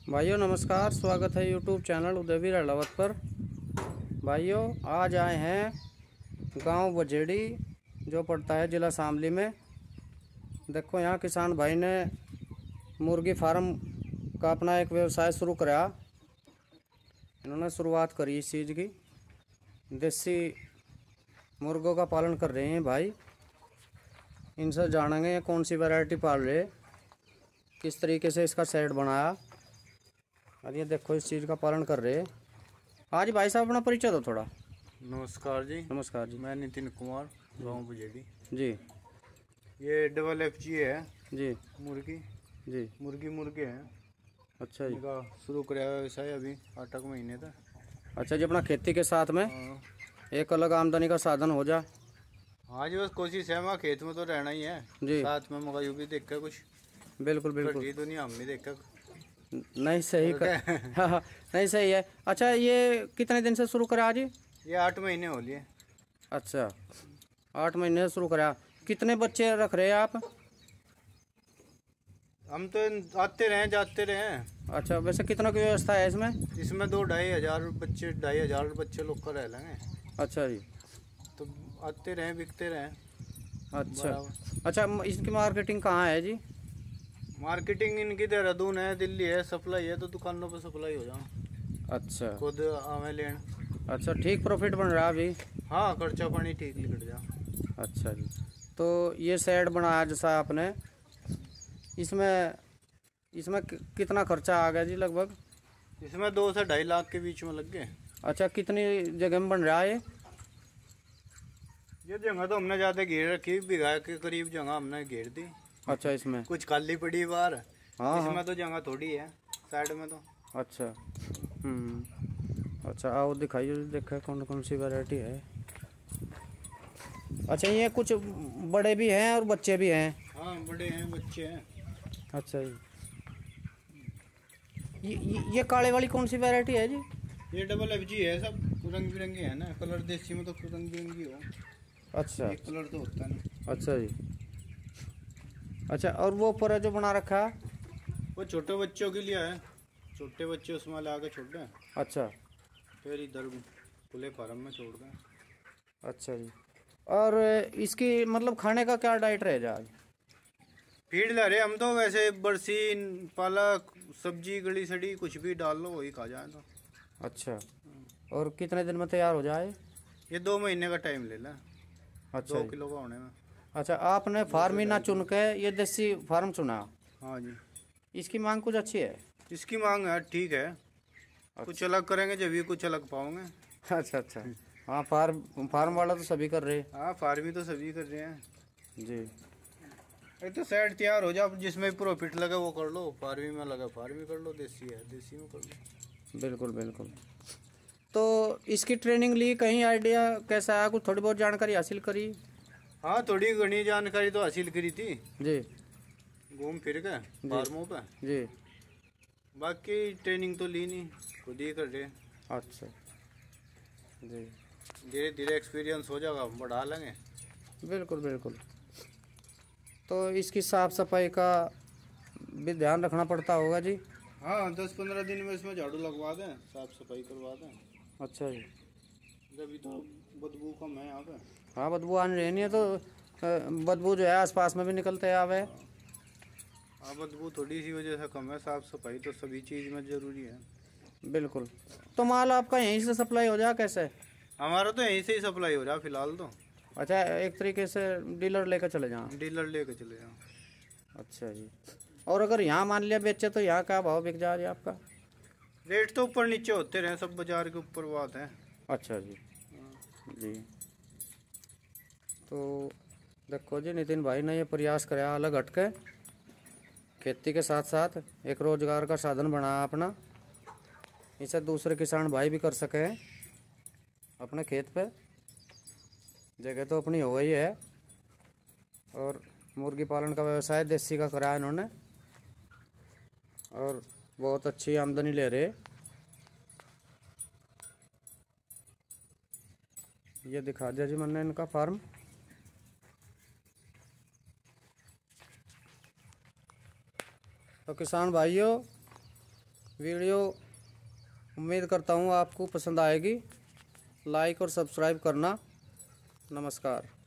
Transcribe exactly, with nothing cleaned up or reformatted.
भाइयों नमस्कार, स्वागत है यूट्यूब चैनल उदयवीर अहलावत पर। भाइयों आज आए हैं गांव बजेड़ी जो पड़ता है जिला शामली में। देखो यहाँ किसान भाई ने मुर्गी फार्म का अपना एक व्यवसाय शुरू कराया। इन्होंने शुरुआत करी इस चीज़ की, देसी मुर्गों का पालन कर रहे हैं भाई। इनसे जानेंगे कौन सी वैरायटी पाल रहे, किस तरीके से इसका सेट बनाया और ये देखो इस चीज़ का पालन कर रहे हैं। आज भाई साहब अपना परिचय दो थोड़ा। नमस्कार जी। नमस्कार जी। मैं नितिन कुमार, गांव बजेड़ी जी। ये डबल एफ जी है जी। मुर्गी जी। मुर्गी मुर्गे हैं। अच्छा जी। इनका शुरू कराया व्यवसाय अभी आठ एक महीने तक। अच्छा जी, अपना खेती के साथ में हाँ। एक अलग आमदनी का साधन हो जाए। हाँ जी, बस कोशिश है, मैं खेत में तो रहना ही है जी। साथ में मका यू भी देख कर कुछ। बिल्कुल बिल्कुल। दुनिया हम भी देख कर नहीं सही कर हाँ हाँ नहीं सही है। अच्छा ये कितने दिन से शुरू करा आज? ये आठ महीने हो लिए। अच्छा आठ महीने से शुरू करा। कितने बच्चे रख रहे हैं आप? हम तो आते रहे जाते रहे। अच्छा वैसे कितना की व्यवस्था है इसमें? इसमें दो ढाई हजार बच्चे ढाई हजार बच्चे लोग का रह लेंगे। अच्छा जी। तो आते रहे बिकते रहे। अच्छा अच्छा, इसकी मार्केटिंग कहाँ है जी? मार्केटिंग इनकी देहरादून है, दिल्ली है, सप्लाई है, तो दुकानों पे सप्लाई हो जाओ। अच्छा खुद आवे लेन। अच्छा, ठीक प्रॉफिट बन रहा है अभी? हाँ, खर्चा पानी ठीक निकल जा। अच्छा जी। तो ये सेट बनाया जैसा आपने, इसमें इसमें कि, कितना खर्चा आ गया जी लगभग? इसमें दो से ढाई लाख के बीच में लग गए। अच्छा, कितनी जगह में बन रहा है ये? ये जगह तो हमने ज्यादा घेर रखी, बीघा के करीब जगह हमने घेर दी। अच्छा, इसमें कुछ खाली पड़ी बाहर। हाँ इसमें हाँ। तो जगह थोड़ी है साइड में तो। अच्छा हम्म अच्छा आओ दिखाइए, देखा कौन कौन सी वैरायटी है। अच्छा ये कुछ बड़े भी हैं और बच्चे भी हैं? हाँ, बड़े हैं बच्चे हैं। अच्छा जी। ये ये, ये काले वाली कौन सी वैरायटी है जी? ये डबल एफ जी है, सब रंग बिरंगे है ना। कलर देसी में तो रंग बिरंगी हो। अच्छा एक कलर तो होता है ना। अच्छा जी। अच्छा, और वो ऊपर है जो बना रखा है वो छोटे बच्चों के लिए है, छोटे बच्चे उसमें ला के छोड़ दें। अच्छा, फिर इधर खुले फार्म में छोड़ दें। अच्छा जी। और इसकी मतलब खाने का क्या डाइट रहेगा आज? फीड ला रहे हम तो, वैसे बरसीन पालक सब्जी गली सड़ी कुछ भी डाल लो वही खा जाए तो। अच्छा। और कितने दिन में तैयार हो जाए? ये दो महीने का टाइम ले ला। अच्छा, दो किलो का होने में। अच्छा, आपने फार्म ही ना चुन के ये देसी फार्म चुना? हाँ जी। इसकी मांग कुछ अच्छी है? इसकी मांग है ठीक है। अच्छा। कुछ अलग करेंगे जब भी कुछ अलग पाओगे। अच्छा अच्छा। हाँ, फार्म फार्म वाला तो सभी कर रहे हैं। हाँ, फार्मी तो सभी कर रहे हैं जी। एक तो सेट तैयार हो जाओ, जिसमें प्रॉफिट लगे वो कर लो। फार्मी में लगा फार्मी कर लो, देसी है देसी में कर लो। बिल्कुल बिल्कुल। तो इसकी ट्रेनिंग ली, कहीं आइडिया कैसा है, कुछ थोड़ी बहुत जानकारी हासिल करी? हाँ, थोड़ी घनी जानकारी तो हासिल करी थी जी, घूम फिर के फार्मों पे जी। बाकी ट्रेनिंग तो ली नहीं, खुद ही कर रहे। अच्छा जी। धीरे धीरे एक्सपीरियंस हो जाएगा, बढ़ा लेंगे। बिल्कुल बिल्कुल। तो इसकी साफ सफाई का भी ध्यान रखना पड़ता होगा जी? हाँ, दस पंद्रह दिन में इसमें झाड़ू लगवा दें, साफ सफाई करवा दें। अच्छा जी। अभी तो बदबू कम है यहाँ पे। हाँ, बदबू आने रहनी है तो बदबू जो है आसपास में भी निकलते आवे। हाँ, बदबू थोड़ी सी वजह से कम है, साफ सफाई तो सभी चीज़ में जरूरी है। बिल्कुल। तो माल आपका यहीं से सप्लाई हो जाए कैसे? हमारा तो यहीं से ही सप्लाई हो रहा है फिलहाल तो। अच्छा, एक तरीके से डीलर लेकर चले जाओ? डीलर लेकर चले जाओ। अच्छा जी। और अगर यहाँ मान लिया बेचे तो यहाँ क्या भाव बिक जा रही है आपका? रेट तो ऊपर नीचे होते रहे, सब बाजार के ऊपर बात है। अच्छा जी। जी। तो देखो जी, नितिन भाई ने ये प्रयास कराया अलग हटके, खेती के साथ साथ एक रोजगार का साधन बनाया अपना। इसे दूसरे किसान भाई भी कर सके अपने खेत पे। जगह तो अपनी हो गई है और मुर्गी पालन का व्यवसाय देसी का कराया इन्होंने और बहुत अच्छी आमदनी ले रहे। ये दिखा दिया जी मैंने इनका फार्म। तो किसान भाइयों, वीडियो उम्मीद करता हूँ आपको पसंद आएगी। लाइक और सब्सक्राइब करना। नमस्कार।